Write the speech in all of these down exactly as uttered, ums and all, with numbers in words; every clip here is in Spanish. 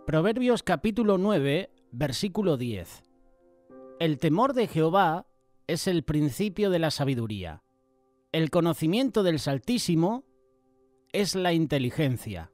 Proverbios capítulo nueve, versículo diez. El temor de Jehová es el principio de la sabiduría. El conocimiento del Altísimo es la inteligencia.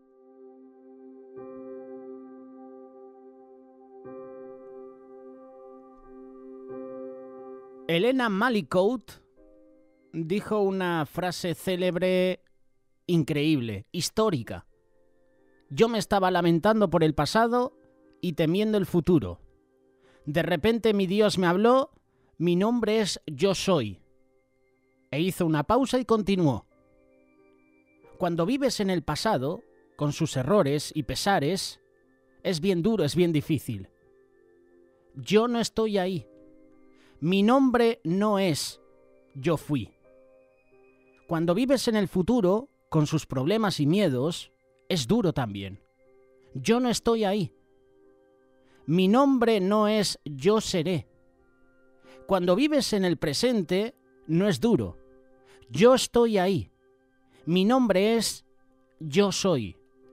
Helena Mallicoat dijo una frase célebre, increíble, histórica. Yo me estaba lamentando por el pasado y temiendo el futuro. De repente mi Dios me habló, mi nombre es Yo Soy. E hizo una pausa y continuó. Cuando vives en el pasado, con sus errores y pesares, es bien duro, es bien difícil. Yo no estoy ahí. Mi nombre no es Yo Fui. Cuando vives en el futuro, con sus problemas y miedos, es duro también. Yo no estoy ahí. Mi nombre no es Yo Seré. Cuando vives en el presente, no es duro. Yo estoy ahí. Mi nombre es Yo Soy.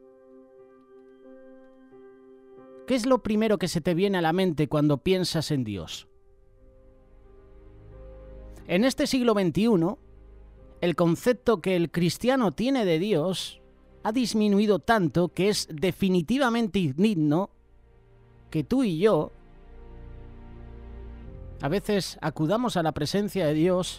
¿Qué es lo primero que se te viene a la mente cuando piensas en Dios? En este siglo veintiuno, el concepto que el cristiano tiene de Dios ha disminuido tanto que es definitivamente indigno que tú y yo a veces acudamos a la presencia de Dios.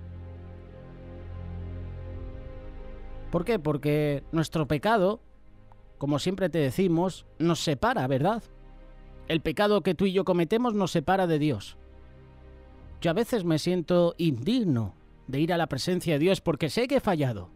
¿Por qué? Porque nuestro pecado, como siempre te decimos, nos separa, ¿verdad? El pecado que tú y yo cometemos nos separa de Dios. Yo a veces me siento indigno de ir a la presencia de Dios porque sé que he fallado.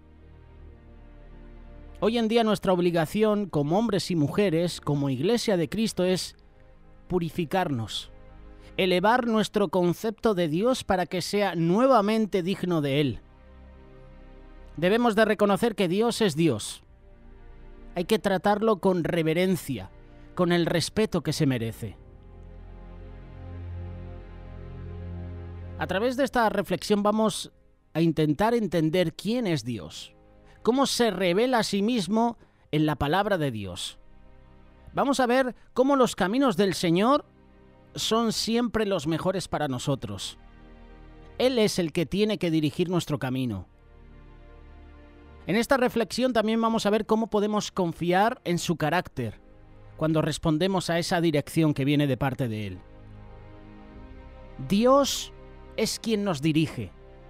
Hoy en día nuestra obligación como hombres y mujeres, como Iglesia de Cristo, es purificarnos, elevar nuestro concepto de Dios para que sea nuevamente digno de Él. Debemos de reconocer que Dios es Dios. Hay que tratarlo con reverencia, con el respeto que se merece. A través de esta reflexión vamos a intentar entender quién es Dios, cómo se revela a sí mismo en la palabra de Dios. Vamos a ver cómo los caminos del Señor son siempre los mejores para nosotros. Él es el que tiene que dirigir nuestro camino. En esta reflexión también vamos a ver cómo podemos confiar en su carácter cuando respondemos a esa dirección que viene de parte de Él. Dios es quien nos dirige.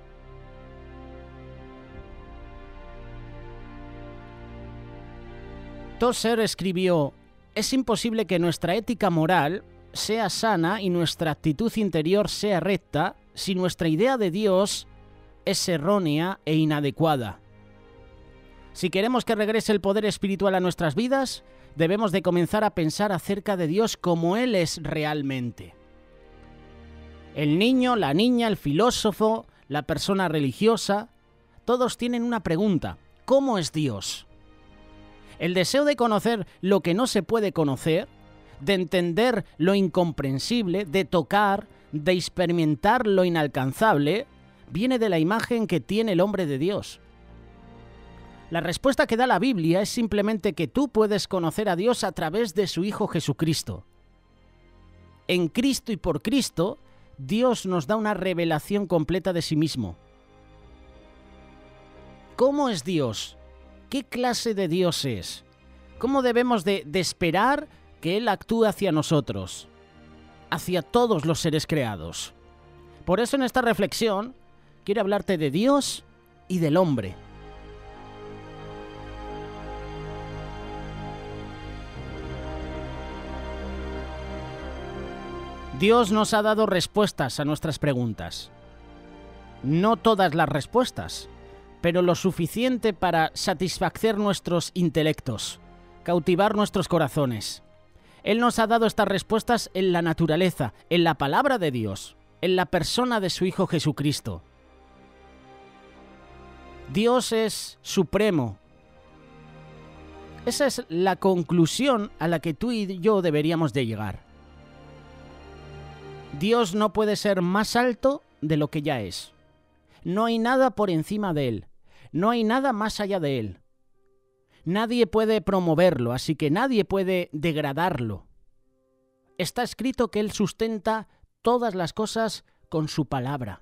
Tozer escribió: es imposible que nuestra ética moral sea sana y nuestra actitud interior sea recta si nuestra idea de Dios es errónea e inadecuada. Si queremos que regrese el poder espiritual a nuestras vidas, debemos de comenzar a pensar acerca de Dios como Él es realmente. El niño, la niña, el filósofo, la persona religiosa, todos tienen una pregunta: ¿cómo es Dios? El deseo de conocer lo que no se puede conocer, de entender lo incomprensible, de tocar, de experimentar lo inalcanzable, viene de la imagen que tiene el hombre de Dios. La respuesta que da la Biblia es simplemente que tú puedes conocer a Dios a través de su Hijo Jesucristo. En Cristo y por Cristo, Dios nos da una revelación completa de sí mismo. ¿Cómo es Dios? ¿Qué clase de Dios es? ¿Cómo debemos de, de esperar que Él actúe hacia nosotros? Hacia todos los seres creados. Por eso en esta reflexión quiero hablarte de Dios y del hombre. Dios nos ha dado respuestas a nuestras preguntas. No todas las respuestas, pero lo suficiente para satisfacer nuestros intelectos, cautivar nuestros corazones. Él nos ha dado estas respuestas en la naturaleza, en la palabra de Dios, en la persona de su Hijo Jesucristo. Dios es supremo. Esa es la conclusión a la que tú y yo deberíamos de llegar. Dios no puede ser más alto de lo que ya es. No hay nada por encima de Él. No hay nada más allá de Él. Nadie puede promoverlo, así que nadie puede degradarlo. Está escrito que Él sustenta todas las cosas con su palabra.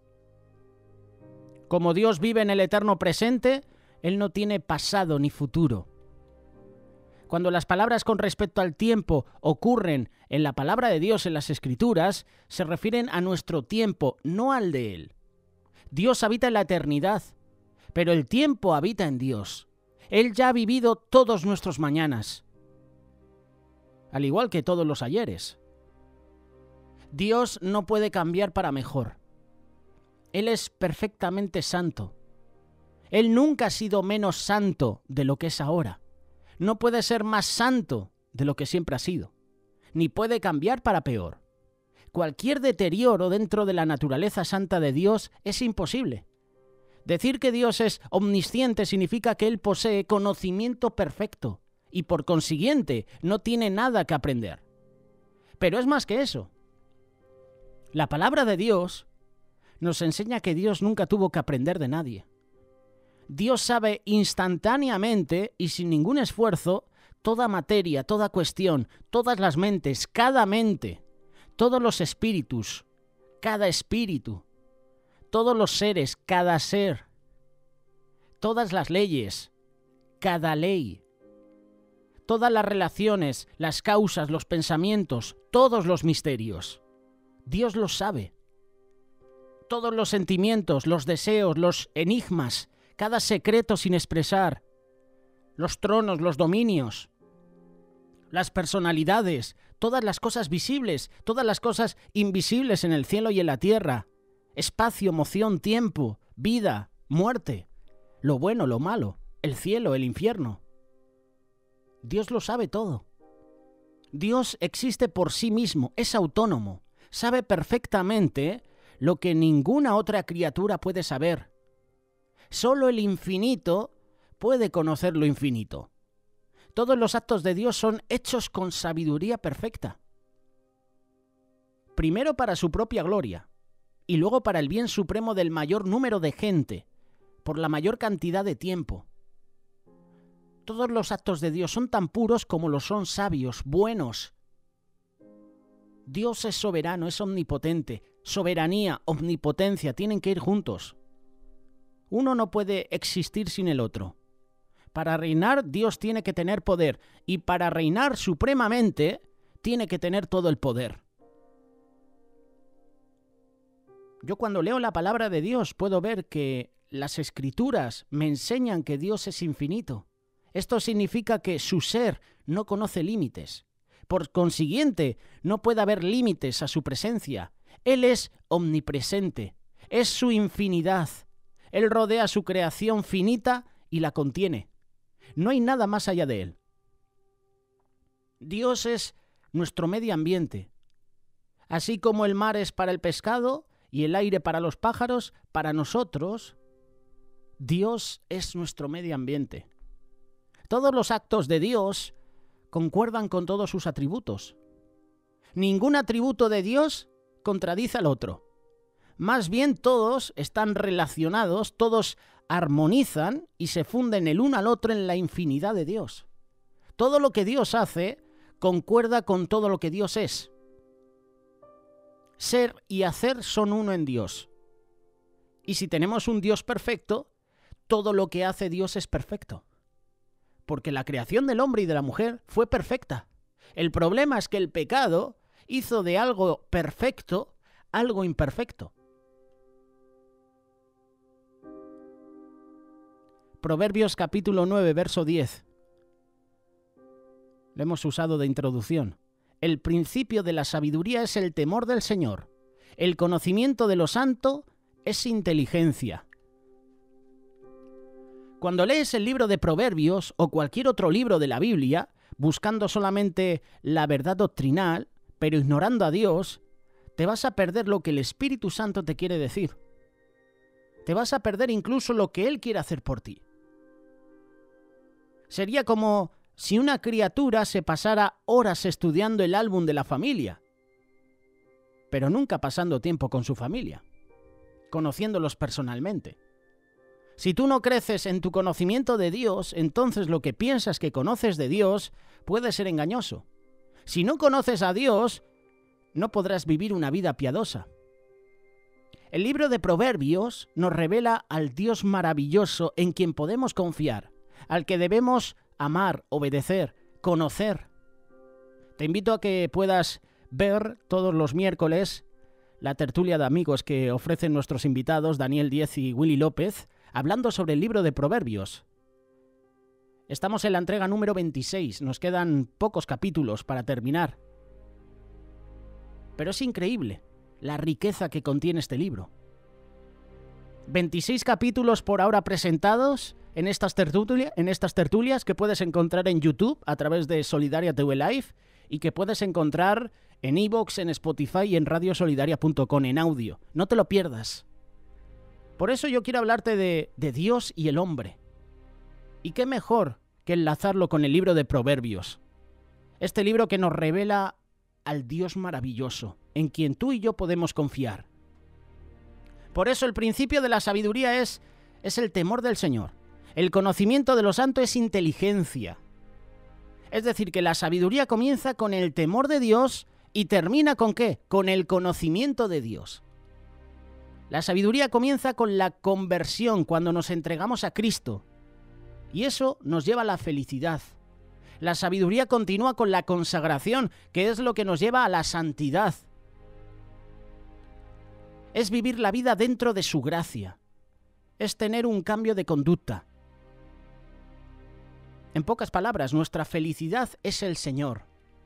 Como Dios vive en el eterno presente, Él no tiene pasado ni futuro. Cuando las palabras con respecto al tiempo ocurren en la palabra de Dios en las Escrituras, se refieren a nuestro tiempo, no al de Él. Dios habita en la eternidad, pero el tiempo habita en Dios. Él ya ha vivido todos nuestros mañanas, al igual que todos los ayeres. Dios no puede cambiar para mejor. Él es perfectamente santo. Él nunca ha sido menos santo de lo que es ahora. No puede ser más santo de lo que siempre ha sido, ni puede cambiar para peor. Cualquier deterioro dentro de la naturaleza santa de Dios es imposible. Decir que Dios es omnisciente significa que Él posee conocimiento perfecto y por consiguiente no tiene nada que aprender. Pero es más que eso. La palabra de Dios nos enseña que Dios nunca tuvo que aprender de nadie. Dios sabe instantáneamente y sin ningún esfuerzo toda materia, toda cuestión, todas las mentes, cada mente, todos los espíritus, cada espíritu, todos los seres, cada ser, todas las leyes, cada ley, todas las relaciones, las causas, los pensamientos, todos los misterios. Dios los sabe. Todos los sentimientos, los deseos, los enigmas, cada secreto sin expresar, los tronos, los dominios, las personalidades, todas las cosas visibles, todas las cosas invisibles en el cielo y en la tierra, espacio, moción, tiempo, vida, muerte, lo bueno, lo malo, el cielo, el infierno. Dios lo sabe todo. Dios existe por sí mismo, es autónomo, sabe perfectamente lo que ninguna otra criatura puede saber. Solo el infinito puede conocer lo infinito. Todos los actos de Dios son hechos con sabiduría perfecta. Primero para su propia gloria, y luego para el bien supremo del mayor número de gente, por la mayor cantidad de tiempo. Todos los actos de Dios son tan puros como lo son sabios, buenos. Dios es soberano, es omnipotente. Soberanía, omnipotencia, tienen que ir juntos. Uno no puede existir sin el otro. Para reinar, Dios tiene que tener poder, y para reinar supremamente, tiene que tener todo el poder. Yo cuando leo la palabra de Dios puedo ver que las Escrituras me enseñan que Dios es infinito. Esto significa que su ser no conoce límites. Por consiguiente, no puede haber límites a su presencia. Él es omnipresente, es su infinidad. Él rodea su creación finita y la contiene. No hay nada más allá de Él. Dios es nuestro medio ambiente. Así como el mar es para el pescado y el aire para los pájaros, para nosotros, Dios es nuestro medio ambiente. Todos los actos de Dios concuerdan con todos sus atributos. Ningún atributo de Dios contradice al otro. Más bien todos están relacionados, todos armonizan y se funden el uno al otro en la infinidad de Dios. Todo lo que Dios hace concuerda con todo lo que Dios es. Ser y hacer son uno en Dios. Y si tenemos un Dios perfecto, todo lo que hace Dios es perfecto. Porque la creación del hombre y de la mujer fue perfecta. El problema es que el pecado hizo de algo perfecto algo imperfecto. Proverbios capítulo nueve, verso diez. Lo hemos usado de introducción. El principio de la sabiduría es el temor del Señor. El conocimiento de lo santo es inteligencia. Cuando lees el libro de Proverbios o cualquier otro libro de la Biblia, buscando solamente la verdad doctrinal, pero ignorando a Dios, te vas a perder lo que el Espíritu Santo te quiere decir. Te vas a perder incluso lo que Él quiere hacer por ti. Sería como si una criatura se pasara horas estudiando el álbum de la familia, pero nunca pasando tiempo con su familia, conociéndolos personalmente. Si tú no creces en tu conocimiento de Dios, entonces lo que piensas que conoces de Dios puede ser engañoso. Si no conoces a Dios, no podrás vivir una vida piadosa. El libro de Proverbios nos revela al Dios maravilloso en quien podemos confiar, al que debemos amar, obedecer, conocer. Te invito a que puedas ver todos los miércoles la tertulia de amigos que ofrecen nuestros invitados Daniel Diez y Willy López, hablando sobre el libro de Proverbios. Estamos en la entrega número veintiséis, nos quedan pocos capítulos para terminar. Pero es increíble la riqueza que contiene este libro. veintiséis capítulos por ahora presentados en estas, tertulia, en estas tertulias que puedes encontrar en YouTube a través de Solidaria T V Live y que puedes encontrar en iVoox, en Spotify y en radio solidaria punto com en audio. No te lo pierdas. Por eso yo quiero hablarte de, de Dios y el hombre. ¿Y qué mejor que enlazarlo con el libro de Proverbios? Este libro que nos revela al Dios maravilloso, en quien tú y yo podemos confiar. Por eso el principio de la sabiduría es, es el temor del Señor. El conocimiento de lo santo es inteligencia. Es decir, que la sabiduría comienza con el temor de Dios y termina ¿con qué? Con el conocimiento de Dios. La sabiduría comienza con la conversión, cuando nos entregamos a Cristo. Y eso nos lleva a la felicidad. La sabiduría continúa con la consagración, que es lo que nos lleva a la santidad. Es vivir la vida dentro de su gracia. Es tener un cambio de conducta. En pocas palabras, nuestra felicidad es el Señor.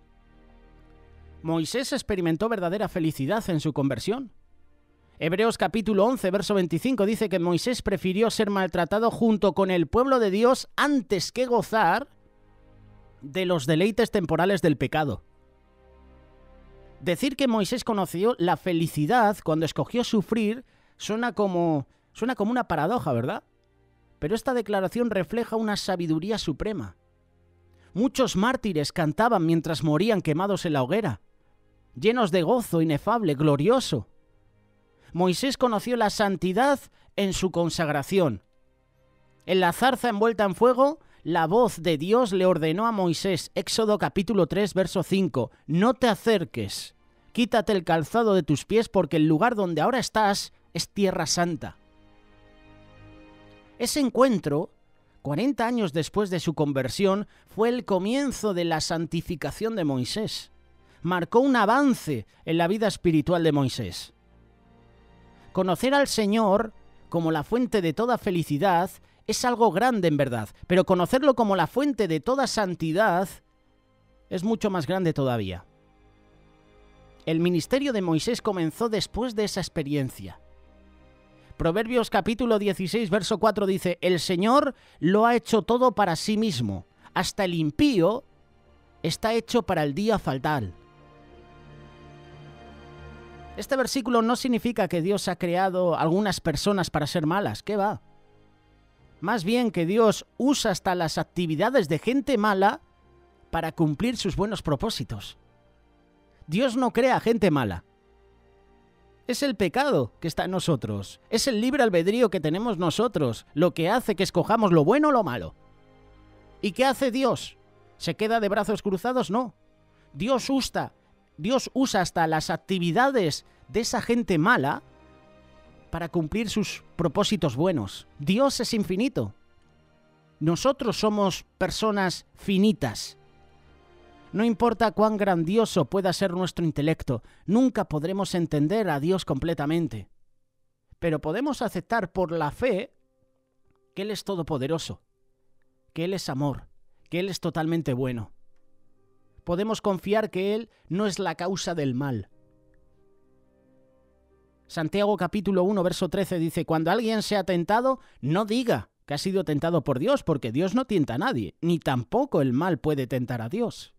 Moisés experimentó verdadera felicidad en su conversión. Hebreos capítulo once, verso veinticinco dice que Moisés prefirió ser maltratado junto con el pueblo de Dios antes que gozar de los deleites temporales del pecado. Decir que Moisés conoció la felicidad cuando escogió sufrir suena como, suena como una paradoja, ¿verdad? Pero esta declaración refleja una sabiduría suprema. Muchos mártires cantaban mientras morían quemados en la hoguera, llenos de gozo inefable, glorioso. Moisés conoció la santidad en su consagración. En la zarza envuelta en fuego, la voz de Dios le ordenó a Moisés, Éxodo capítulo tres, verso cinco, «No te acerques, quítate el calzado de tus pies porque el lugar donde ahora estás es tierra santa». Ese encuentro, cuarenta años después de su conversión, fue el comienzo de la santificación de Moisés. Marcó un avance en la vida espiritual de Moisés. Conocer al Señor como la fuente de toda felicidad es algo grande en verdad, pero conocerlo como la fuente de toda santidad es mucho más grande todavía. El ministerio de Moisés comenzó después de esa experiencia. Proverbios capítulo dieciséis, verso cuatro dice, «El Señor lo ha hecho todo para sí mismo, hasta el impío está hecho para el día fatal». Este versículo no significa que Dios ha creado algunas personas para ser malas, ¿qué va? Más bien que Dios usa hasta las actividades de gente mala para cumplir sus buenos propósitos. Dios no crea gente mala. Es el pecado que está en nosotros, es el libre albedrío que tenemos nosotros, lo que hace que escojamos lo bueno o lo malo. ¿Y qué hace Dios? ¿Se queda de brazos cruzados? No. Dios usa Dios usa hasta las actividades de esa gente mala para cumplir sus propósitos buenos. Dios es infinito. Nosotros somos personas finitas. No importa cuán grandioso pueda ser nuestro intelecto, nunca podremos entender a Dios completamente. Pero podemos aceptar por la fe que Él es todopoderoso, que Él es amor, que Él es totalmente bueno. Podemos confiar que Él no es la causa del mal. Santiago capítulo uno, verso trece dice, «Cuando alguien sea tentado, no diga que ha sido tentado por Dios, porque Dios no tienta a nadie, ni tampoco el mal puede tentar a Dios».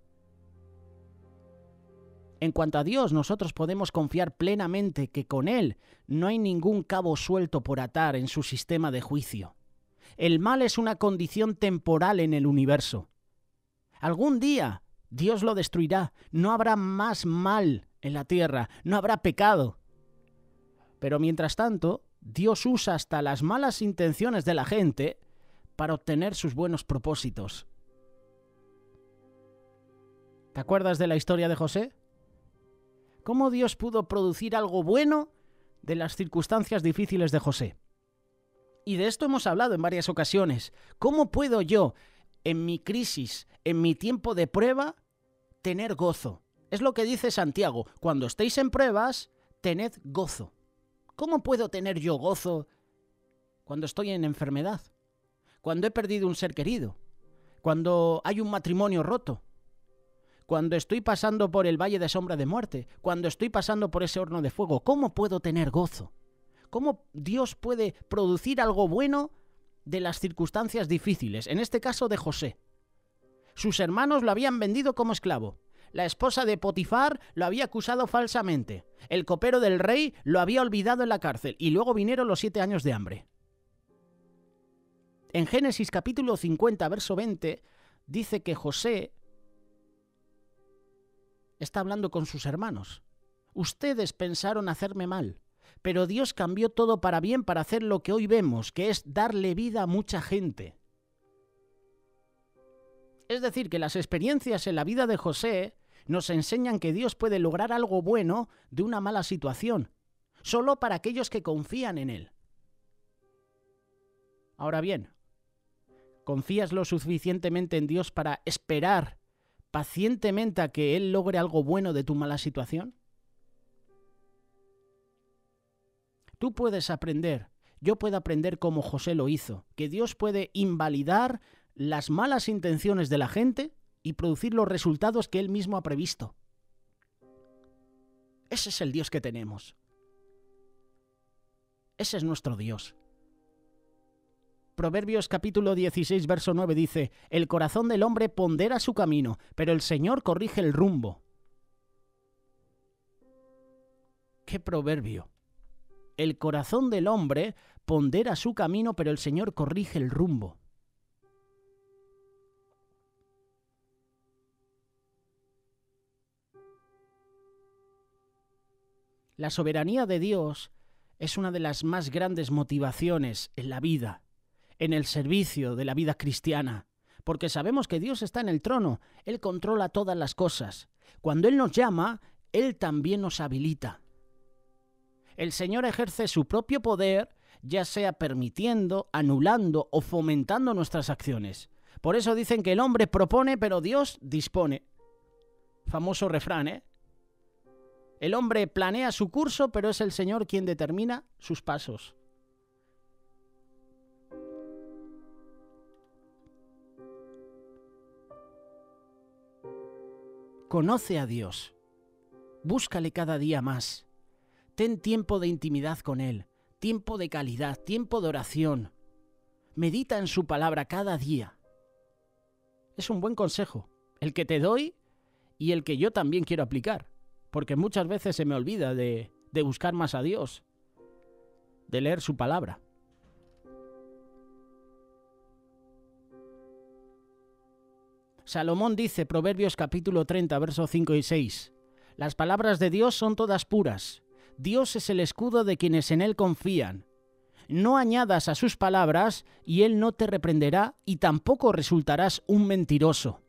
En cuanto a Dios, nosotros podemos confiar plenamente que con Él no hay ningún cabo suelto por atar en su sistema de juicio. El mal es una condición temporal en el universo. Algún día Dios lo destruirá, no habrá más mal en la tierra, no habrá pecado. Pero mientras tanto, Dios usa hasta las malas intenciones de la gente para obtener sus buenos propósitos. ¿Te acuerdas de la historia de José? ¿Cómo Dios pudo producir algo bueno de las circunstancias difíciles de José? Y de esto hemos hablado en varias ocasiones. ¿Cómo puedo yo, en mi crisis, en mi tiempo de prueba, tener gozo? Es lo que dice Santiago. Cuando estéis en pruebas, tened gozo. ¿Cómo puedo tener yo gozo cuando estoy en enfermedad? Cuando he perdido un ser querido. Cuando hay un matrimonio roto. Cuando estoy pasando por el valle de sombra de muerte. Cuando estoy pasando por ese horno de fuego. ¿Cómo puedo tener gozo? ¿Cómo Dios puede producir algo bueno de las circunstancias difíciles? En este caso de José. Sus hermanos lo habían vendido como esclavo. La esposa de Potifar lo había acusado falsamente. El copero del rey lo había olvidado en la cárcel. Y luego vinieron los siete años de hambre. En Génesis capítulo cincuenta, verso veinte, dice que José está hablando con sus hermanos. Ustedes pensaron hacerme mal, pero Dios cambió todo para bien para hacer lo que hoy vemos, que es darle vida a mucha gente. Es decir, que las experiencias en la vida de José nos enseñan que Dios puede lograr algo bueno de una mala situación, solo para aquellos que confían en Él. Ahora bien, ¿confías lo suficientemente en Dios para esperar pacientemente a que Él logre algo bueno de tu mala situación? Tú puedes aprender, yo puedo aprender como José lo hizo, que Dios puede invalidar las malas intenciones de la gente y producir los resultados que Él mismo ha previsto. Ese es el Dios que tenemos. Ese es nuestro Dios. Proverbios capítulo dieciséis, verso nueve dice: el corazón del hombre pondera su camino, pero el Señor corrige el rumbo. ¡Qué proverbio! El corazón del hombre pondera su camino, pero el Señor corrige el rumbo. La soberanía de Dios es una de las más grandes motivaciones en la vida, en el servicio de la vida cristiana, porque sabemos que Dios está en el trono, Él controla todas las cosas. Cuando Él nos llama, Él también nos habilita. El Señor ejerce su propio poder, ya sea permitiendo, anulando o fomentando nuestras acciones. Por eso dicen que el hombre propone, pero Dios dispone. Famoso refrán, ¿eh? El hombre planea su curso, pero es el Señor quien determina sus pasos. Conoce a Dios. Búscale cada día más. Ten tiempo de intimidad con Él, tiempo de calidad, tiempo de oración. Medita en su palabra cada día. Es un buen consejo, el que te doy y el que yo también quiero aplicar. Porque muchas veces se me olvida de, de buscar más a Dios, de leer su palabra. Salomón dice, Proverbios capítulo treinta, versos cinco y seis, las palabras de Dios son todas puras. Dios es el escudo de quienes en Él confían. No añadas a sus palabras y Él no te reprenderá y tampoco resultarás un mentiroso.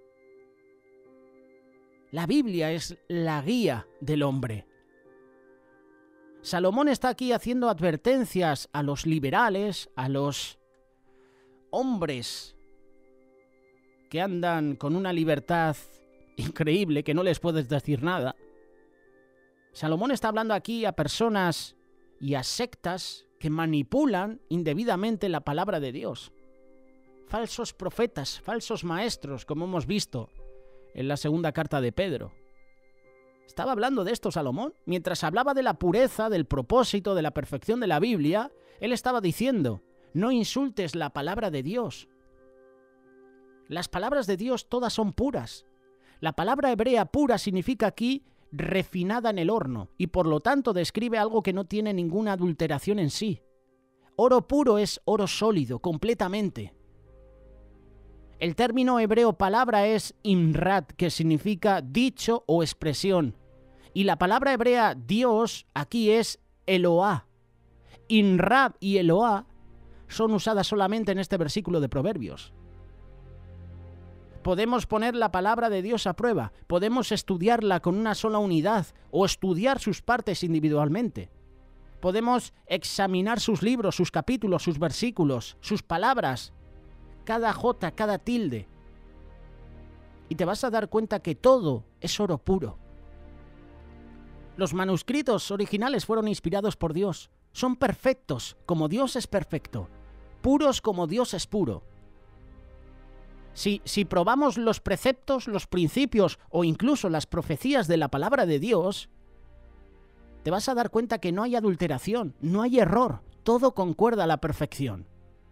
La Biblia es la guía del hombre. Salomón está aquí haciendo advertencias a los liberales, a los hombres que andan con una libertad increíble, que no les puedes decir nada. Salomón está hablando aquí a personas y a sectas que manipulan indebidamente la palabra de Dios. Falsos profetas, falsos maestros, como hemos visto en la segunda carta de Pedro. Estaba hablando de esto Salomón. Mientras hablaba de la pureza, del propósito, de la perfección de la Biblia, él estaba diciendo, no insultes la palabra de Dios. Las palabras de Dios todas son puras. La palabra hebrea pura significa aquí refinada en el horno y por lo tanto describe algo que no tiene ninguna adulteración en sí. Oro puro es oro sólido, completamente. El término hebreo palabra es imrat, que significa dicho o expresión. Y la palabra hebrea Dios aquí es Eloá. Inrab y Eloá son usadas solamente en este versículo de Proverbios. Podemos poner la palabra de Dios a prueba, podemos estudiarla con una sola unidad o estudiar sus partes individualmente. Podemos examinar sus libros, sus capítulos, sus versículos, sus palabras, cada jota, cada tilde. Y te vas a dar cuenta que todo es oro puro. Los manuscritos originales fueron inspirados por Dios. Son perfectos, como Dios es perfecto. Puros como Dios es puro. Si, si probamos los preceptos, los principios o incluso las profecías de la palabra de Dios, te vas a dar cuenta que no hay adulteración, no hay error, todo concuerda a la perfección.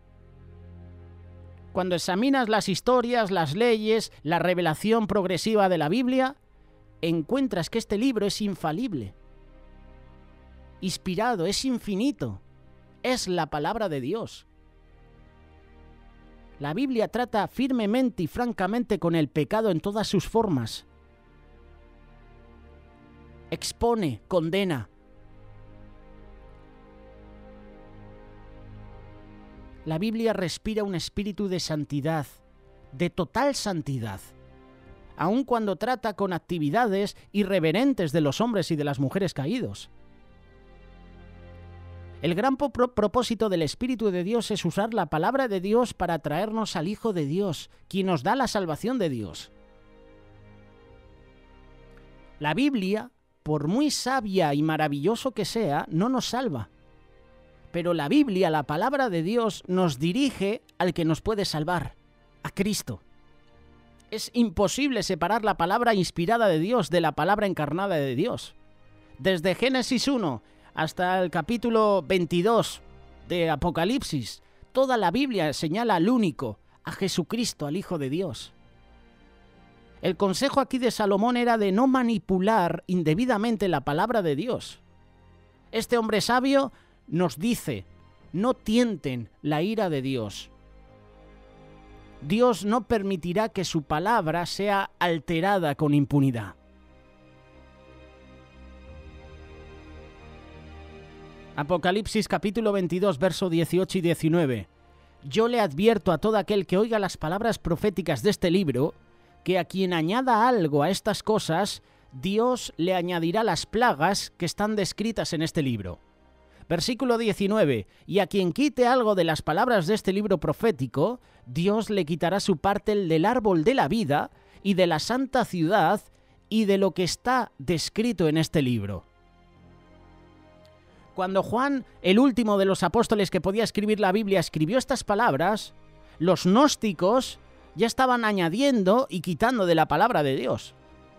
Cuando examinas las historias, las leyes, la revelación progresiva de la Biblia, encuentras que este libro es infalible, inspirado, es infinito, es la palabra de Dios. La Biblia trata firmemente y francamente con el pecado en todas sus formas. Expone, condena. La Biblia respira un espíritu de santidad, de total santidad, aun cuando trata con actividades irreverentes de los hombres y de las mujeres caídos. El gran pro- propósito del Espíritu de Dios es usar la palabra de Dios para traernos al Hijo de Dios, quien nos da la salvación de Dios. La Biblia, por muy sabia y maravilloso que sea, no nos salva. Pero la Biblia, la palabra de Dios, nos dirige al que nos puede salvar, a Cristo. Es imposible separar la palabra inspirada de Dios de la palabra encarnada de Dios. Desde Génesis uno hasta el capítulo veintidós de Apocalipsis, toda la Biblia señala al único, a Jesucristo, al Hijo de Dios. El consejo aquí de Salomón era de no manipular indebidamente la palabra de Dios. Este hombre sabio nos dice, no tienten la ira de Dios. Dios no permitirá que su palabra sea alterada con impunidad. Apocalipsis capítulo veintidós, verso dieciocho y diecinueve. Yo le advierto a todo aquel que oiga las palabras proféticas de este libro, que a quien añada algo a estas cosas, Dios le añadirá las plagas que están descritas en este libro. Versículo diecinueve. Y a quien quite algo de las palabras de este libro profético, Dios le quitará su parte del árbol de la vida y de la santa ciudad y de lo que está descrito en este libro. Cuando Juan, el último de los apóstoles que podía escribir la Biblia, escribió estas palabras, los gnósticos ya estaban añadiendo y quitando de la palabra de Dios.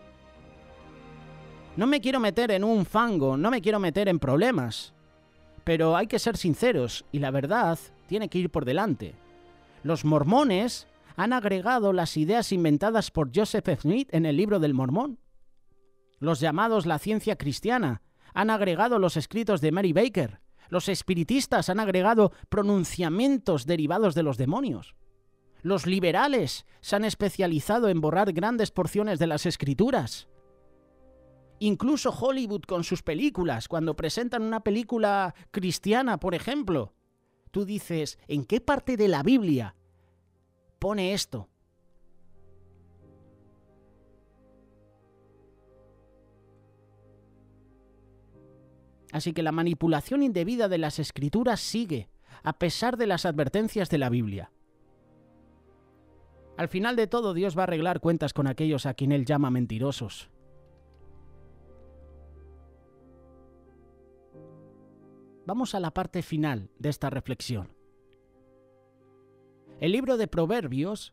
No me quiero meter en un fango, no me quiero meter en problemas, pero hay que ser sinceros y la verdad tiene que ir por delante. Los mormones han agregado las ideas inventadas por Joseph Smith en el libro del Mormón. Los llamados la ciencia cristiana han agregado los escritos de Mary Baker. Los espiritistas han agregado pronunciamientos derivados de los demonios. Los liberales se han especializado en borrar grandes porciones de las escrituras. Incluso Hollywood con sus películas, cuando presentan una película cristiana, por ejemplo, tú dices, ¿en qué parte de la Biblia pone esto? Así que la manipulación indebida de las escrituras sigue, a pesar de las advertencias de la Biblia. Al final de todo, Dios va a arreglar cuentas con aquellos a quien Él llama mentirosos. Vamos a la parte final de esta reflexión. El libro de Proverbios,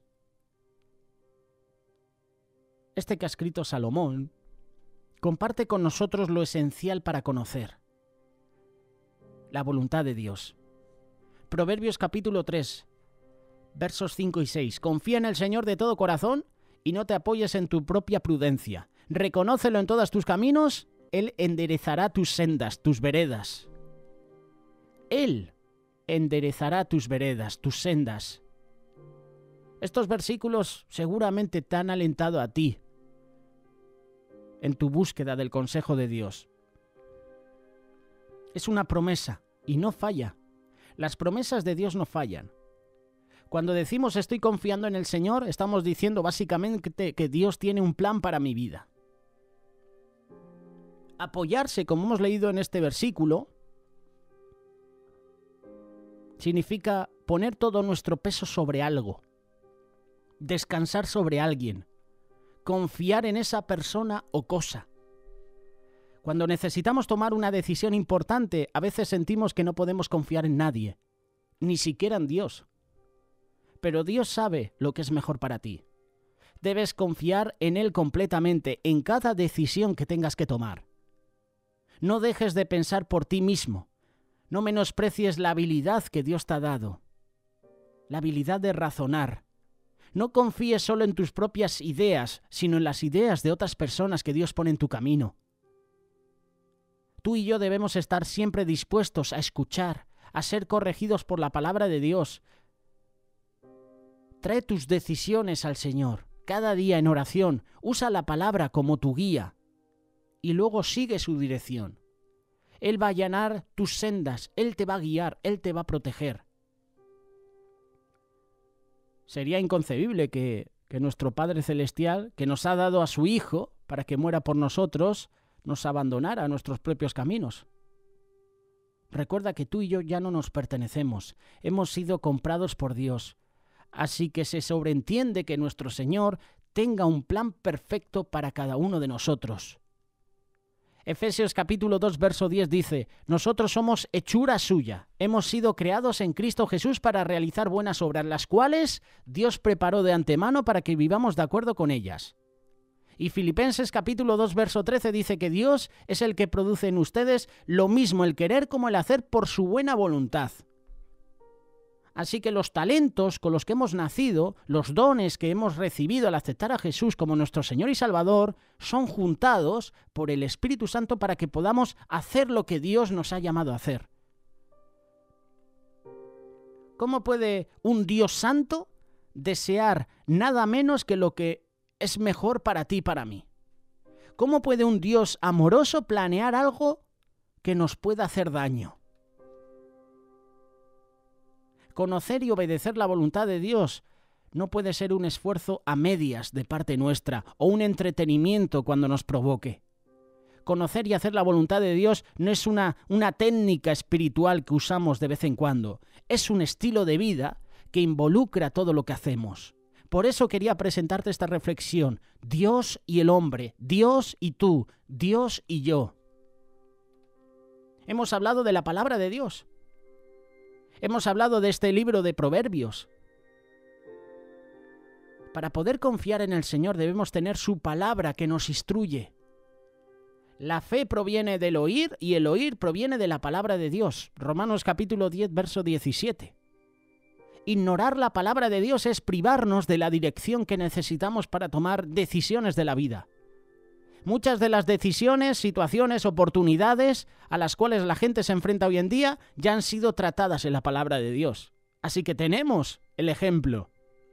este que ha escrito Salomón, comparte con nosotros lo esencial para conocer la voluntad de Dios. Proverbios capítulo tres, versos cinco y seis. Confía en el Señor de todo corazón y no te apoyes en tu propia prudencia. Reconócelo en todos tus caminos, Él enderezará tus sendas, tus veredas. Él enderezará tus veredas, tus sendas. Estos versículos seguramente te han alentado a ti en tu búsqueda del consejo de Dios. Es una promesa y no falla. Las promesas de Dios no fallan. Cuando decimos estoy confiando en el Señor, estamos diciendo básicamente que Dios tiene un plan para mi vida. Apoyarse, como hemos leído en este versículo, significa poner todo nuestro peso sobre algo, descansar sobre alguien, confiar en esa persona o cosa. Cuando necesitamos tomar una decisión importante, a veces sentimos que no podemos confiar en nadie, ni siquiera en Dios. Pero Dios sabe lo que es mejor para ti. Debes confiar en Él completamente, en cada decisión que tengas que tomar. No dejes de pensar por ti mismo. No menosprecies la habilidad que Dios te ha dado, la habilidad de razonar. No confíes solo en tus propias ideas, sino en las ideas de otras personas que Dios pone en tu camino. Tú y yo debemos estar siempre dispuestos a escuchar, a ser corregidos por la palabra de Dios. Trae tus decisiones al Señor, cada día en oración. Usa la palabra como tu guía y luego sigue su dirección. Él va a allanar tus sendas, Él te va a guiar, Él te va a proteger. Sería inconcebible que, que nuestro Padre Celestial, que nos ha dado a su Hijo para que muera por nosotros, nos abandonara a nuestros propios caminos. Recuerda que tú y yo ya no nos pertenecemos, hemos sido comprados por Dios. Así que se sobreentiende que nuestro Señor tenga un plan perfecto para cada uno de nosotros. Efesios capítulo dos, verso diez dice, nosotros somos hechura suya, hemos sido creados en Cristo Jesús para realizar buenas obras, las cuales Dios preparó de antemano para que vivamos de acuerdo con ellas. Y Filipenses capítulo dos, verso trece dice que Dios es el que produce en ustedes lo mismo el querer como el hacer por su buena voluntad. Así que los talentos con los que hemos nacido, los dones que hemos recibido al aceptar a Jesús como nuestro Señor y Salvador, son juntados por el Espíritu Santo para que podamos hacer lo que Dios nos ha llamado a hacer. ¿Cómo puede un Dios santo desear nada menos que lo que es mejor para ti y para mí? ¿Cómo puede un Dios amoroso planear algo que nos pueda hacer daño? Conocer y obedecer la voluntad de Dios no puede ser un esfuerzo a medias de parte nuestra o un entretenimiento cuando nos provoque. Conocer y hacer la voluntad de Dios no es una, una técnica espiritual que usamos de vez en cuando. Es un estilo de vida que involucra todo lo que hacemos. Por eso quería presentarte esta reflexión. Dios y el hombre, Dios y tú, Dios y yo. Hemos hablado de la palabra de Dios. Hemos hablado de este libro de Proverbios. Para poder confiar en el Señor debemos tener su palabra que nos instruye. La fe proviene del oír y el oír proviene de la palabra de Dios. Romanos capítulo diez, verso diecisiete. Ignorar la palabra de Dios es privarnos de la dirección que necesitamos para tomar decisiones de la vida. Muchas de las decisiones, situaciones, oportunidades a las cuales la gente se enfrenta hoy en día ya han sido tratadas en la palabra de Dios. Así que tenemos el ejemplo.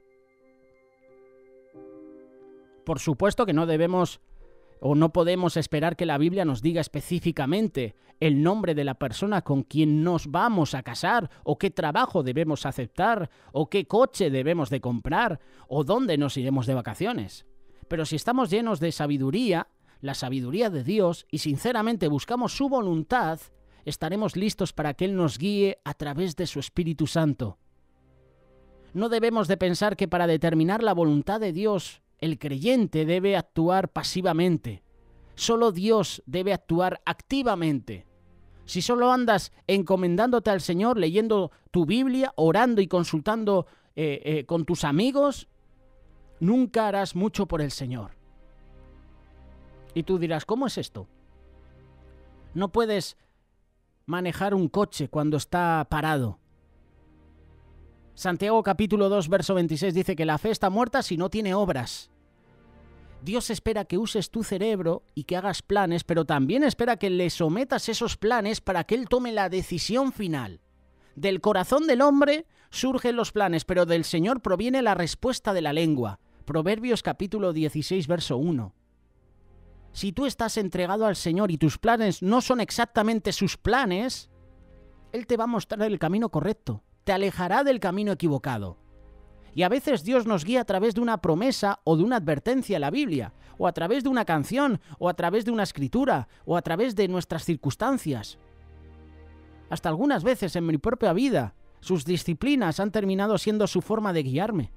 Por supuesto que no debemos o no podemos esperar que la Biblia nos diga específicamente el nombre de la persona con quien nos vamos a casar, o qué trabajo debemos aceptar, o qué coche debemos de comprar, o dónde nos iremos de vacaciones. Pero si estamos llenos de sabiduría, la sabiduría de Dios, y sinceramente buscamos su voluntad, estaremos listos para que Él nos guíe a través de su Espíritu Santo. No debemos de pensar que para determinar la voluntad de Dios, el creyente debe actuar pasivamente. Solo Dios debe actuar activamente. Si solo andas encomendándote al Señor, leyendo tu Biblia, orando y consultando eh, eh, con tus amigos, nunca harás mucho por el Señor. Y tú dirás, ¿cómo es esto? No puedes manejar un coche cuando está parado. Santiago capítulo dos, verso veintiséis dice que la fe está muerta si no tiene obras. Dios espera que uses tu cerebro y que hagas planes, pero también espera que le sometas esos planes para que Él tome la decisión final. Del corazón del hombre surgen los planes, pero del Señor proviene la respuesta de la lengua. Proverbios capítulo dieciséis, verso uno. Si tú estás entregado al Señor y tus planes no son exactamente sus planes, Él te va a mostrar el camino correcto, te alejará del camino equivocado. Y a veces Dios nos guía a través de una promesa o de una advertencia en la Biblia, o a través de una canción, o a través de una escritura, o a través de nuestras circunstancias. Hasta algunas veces en mi propia vida, sus disciplinas han terminado siendo su forma de guiarme.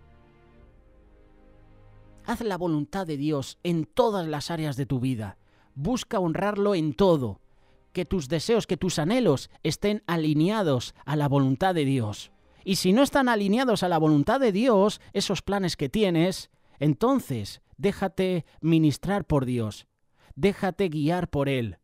Haz la voluntad de Dios en todas las áreas de tu vida. Busca honrarlo en todo. Que tus deseos, que tus anhelos estén alineados a la voluntad de Dios. Y si no están alineados a la voluntad de Dios, esos planes que tienes, entonces déjate ministrar por Dios. Déjate guiar por Él.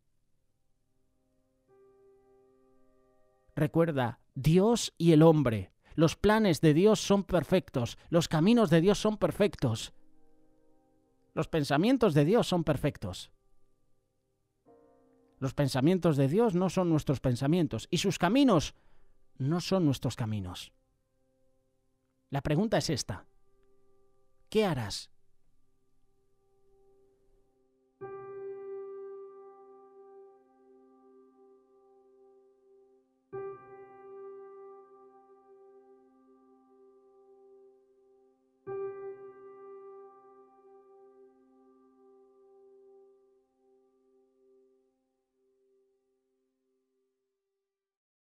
Recuerda, Dios y el hombre. Los planes de Dios son perfectos. Los caminos de Dios son perfectos. Los pensamientos de Dios son perfectos. Los pensamientos de Dios no son nuestros pensamientos y sus caminos no son nuestros caminos. La pregunta es esta. ¿Qué harás